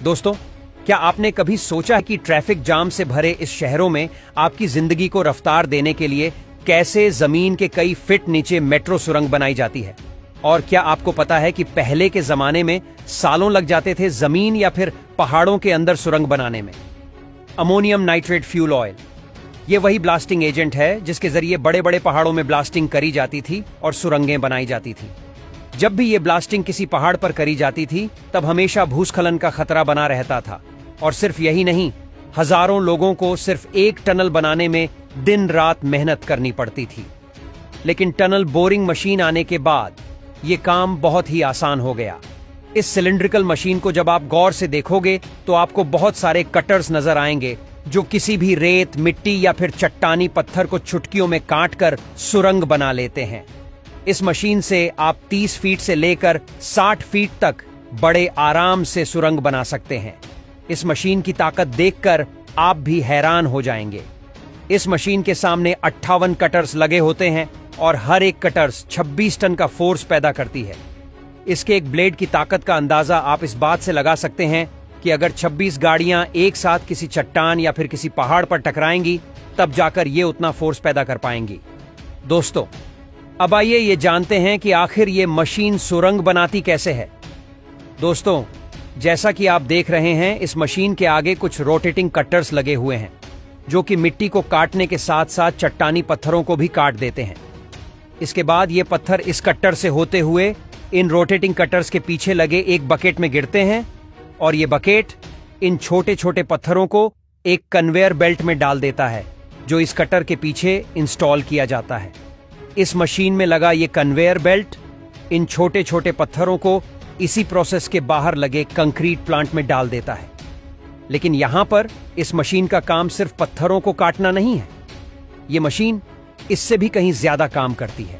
दोस्तों, क्या आपने कभी सोचा है कि ट्रैफिक जाम से भरे इस शहरों में आपकी जिंदगी को रफ्तार देने के लिए कैसे जमीन के कई फीट नीचे मेट्रो सुरंग बनाई जाती है? और क्या आपको पता है कि पहले के जमाने में सालों लग जाते थे जमीन या फिर पहाड़ों के अंदर सुरंग बनाने में? अमोनियम नाइट्रेट फ्यूल ऑयल, यह वही ब्लास्टिंग एजेंट है जिसके जरिए बड़े बड़े पहाड़ों में ब्लास्टिंग करी जाती थी और सुरंगें बनाई जाती थी। जब भी यह ब्लास्टिंग किसी पहाड़ पर करी जाती थी तब हमेशा भूस्खलन का खतरा बना रहता था। और सिर्फ यही नहीं, हजारों लोगों को सिर्फ एक टनल बनाने में दिन रात मेहनत करनी पड़ती थी। लेकिन टनल बोरिंग मशीन आने के बाद यह काम बहुत ही आसान हो गया। इस सिलिंड्रिकल मशीन को जब आप गौर से देखोगे तो आपको बहुत सारे कटर्स नजर आएंगे जो किसी भी रेत, मिट्टी या फिर चट्टानी पत्थर को चुटकियों में काटकर सुरंग बना लेते हैं। इस मशीन से आप 30 फीट से लेकर 60 फीट तक बड़े आराम से सुरंग बना सकते हैं। इस मशीन की ताकत देखकर आप भी हैरान हो जाएंगे। इस मशीन के सामने 58 कटर्स लगे होते हैं और हर एक कटर्स 26 टन का फोर्स पैदा करती है। इसके एक ब्लेड की ताकत का अंदाजा आप इस बात से लगा सकते हैं कि अगर 26 गाड़ियां एक साथ किसी चट्टान या फिर किसी पहाड़ पर टकराएंगी तब जाकर ये उतना फोर्स पैदा कर पाएंगी। दोस्तों, अब आइए ये जानते हैं कि आखिर ये मशीन सुरंग बनाती कैसे है। दोस्तों, जैसा कि आप देख रहे हैं, इस मशीन के आगे कुछ रोटेटिंग कटर्स लगे हुए हैं जो कि मिट्टी को काटने के साथ साथ चट्टानी पत्थरों को भी काट देते हैं। इसके बाद ये पत्थर इस कट्टर से होते हुए इन रोटेटिंग कटर्स के पीछे लगे एक बकेट में गिरते हैं और ये बकेट इन छोटे छोटे पत्थरों को एक कन्वेयर बेल्ट में डाल देता है जो इस कटर के पीछे इंस्टॉल किया जाता है। इस मशीन में लगा ये कन्वेयर बेल्ट इन छोटे छोटे पत्थरों को इसी प्रोसेस के बाहर लगे कंक्रीट प्लांट में डाल देता है। लेकिन यहां पर इस मशीन का काम सिर्फ पत्थरों को काटना नहीं है, यह मशीन इससे भी कहीं ज्यादा काम करती है।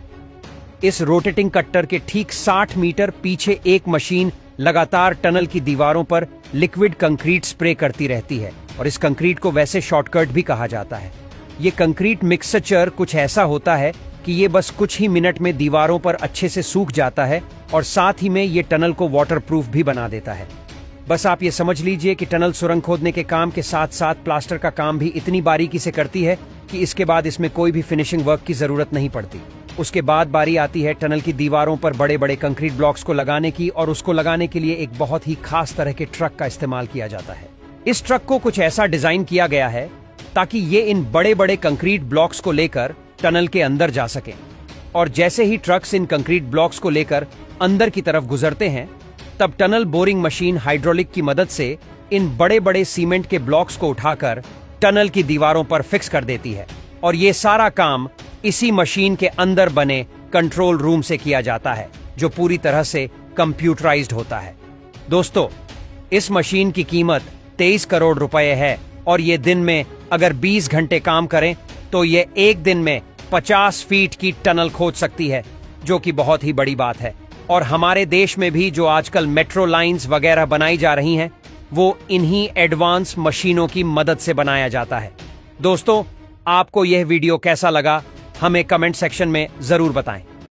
इस रोटेटिंग कट्टर के ठीक 60 मीटर पीछे एक मशीन लगातार टनल की दीवारों पर लिक्विड कंक्रीट स्प्रे करती रहती है और इस कंक्रीट को वैसे शॉर्टकट भी कहा जाता है। यह कंक्रीट मिक्सचर कुछ ऐसा होता है कि ये बस कुछ ही मिनट में दीवारों पर अच्छे से सूख जाता है और साथ ही में ये टनल को वाटरप्रूफ भी बना देता है। बस आप ये समझ लीजिए कि टनल सुरंग खोदने के काम के साथ साथ प्लास्टर का काम भी इतनी बारीकी से करती है कि इसके बाद इसमें कोई भी फिनिशिंग वर्क की जरूरत नहीं पड़ती। उसके बाद बारी आती है टनल की दीवारों पर बड़े बड़े कंक्रीट ब्लॉक्स को लगाने की, और उसको लगाने के लिए एक बहुत ही खास तरह के ट्रक का इस्तेमाल किया जाता है। इस ट्रक को कुछ ऐसा डिजाइन किया गया है ताकि ये इन बड़े बड़े कंक्रीट ब्लॉक्स को लेकर टनल के अंदर जा सकें, और जैसे ही ट्रक्स इन कंक्रीट ब्लॉक्स को लेकर अंदर की तरफ गुजरते हैं तब टनल बोरिंग मशीन हाइड्रोलिक की मदद से इन बड़े बड़े सीमेंट के ब्लॉक्स को उठाकर टनल की दीवारों पर फिक्स कर देती है। और ये सारा काम इसी मशीन के अंदर बने कंट्रोल रूम से किया जाता है जो पूरी तरह से कंप्यूटराइज्ड होता है। दोस्तों, इस मशीन की कीमत 23 करोड़ रुपए है और ये दिन में अगर 20 घंटे काम करें तो ये एक दिन में 50 फीट की टनल खोद सकती है, जो कि बहुत ही बड़ी बात है। और हमारे देश में भी जो आजकल मेट्रो लाइंस वगैरह बनाई जा रही हैं वो इन्हीं एडवांस मशीनों की मदद से बनाया जाता है। दोस्तों, आपको यह वीडियो कैसा लगा हमें कमेंट सेक्शन में जरूर बताएं।